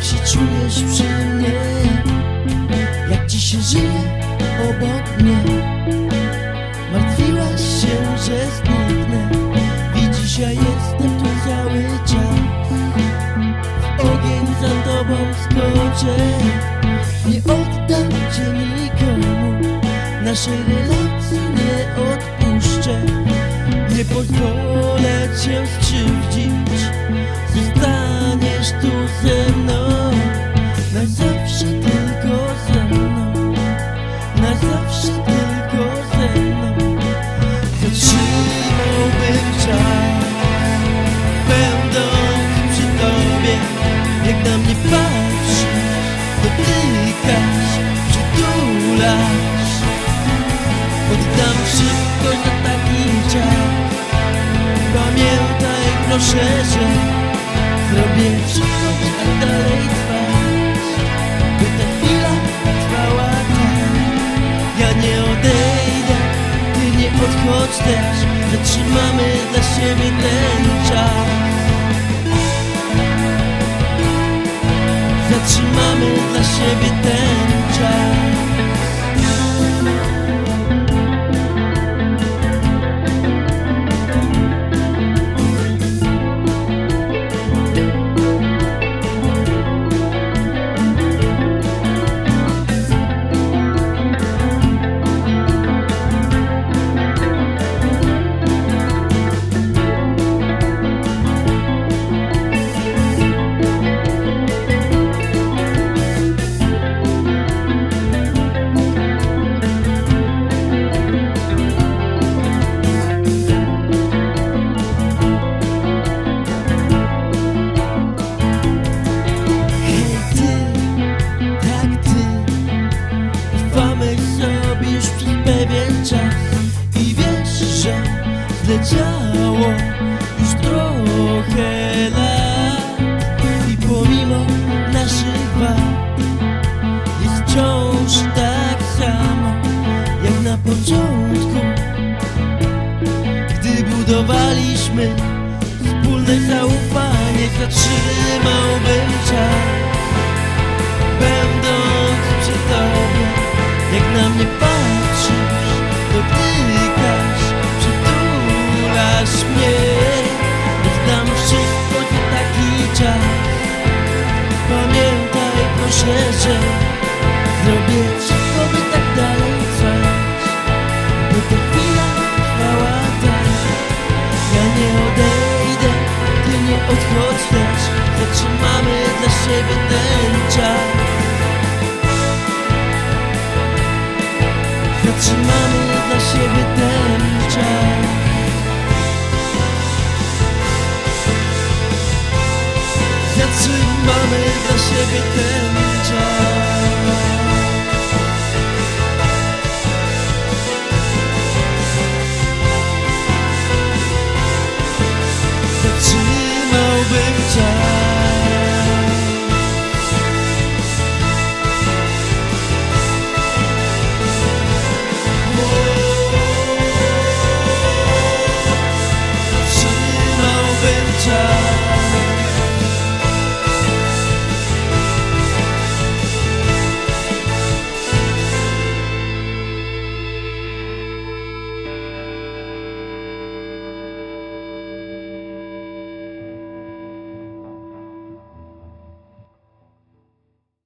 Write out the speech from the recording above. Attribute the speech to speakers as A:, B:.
A: się czujesz przy mnie? Jak ci się żyje obok mnie? Martwiłaś się, że zniknę. Widzisz, ja jestem tu cały czas. W ogień za tobą skoczę. Nie oddam cię nikomu. Naszej relacji nie odpuszczę. Nie pozwolę cię skrzywdzić. Zostaniesz tu ze mną. Na zawsze tylko ze mną. Na zawsze tylko ze mną. Zatrzymałbym czas, będąc przy tobie. Jak na mnie patrzysz, dotykasz, przytulasz. Oddam wszystko za taki czas. Pamiętaj proszę, że zrobię wszystko, by tak dalej trwać. By ta chwila trwała tak. Ja nie odejdę, ty nie odchodź też. Zatrzymamy dla siebie ten czas. Zatrzymamy dla siebie ten czas. I wiesz, że zleciało już trochę lat. I pomimo naszych wad jest wciąż tak samo jak na początku, gdy budowaliśmy wspólne zaufanie. Zatrzymałbym czas, będąc przy tobie. Jak na mnie patrzysz, dotykasz, przytulasz mnie. Oddam wszystko za taki czas. Pamiętaj proszę, że zrobię wszystko, by tak dalej trwać. By ta chwila trwała tak. Ja nie odejdę, ty nie odchodź też. Zatrzymamy dla siebie ten czas. Zatrzymamy dla siebie ten czas. Zatrzymamy dla siebie ten czas.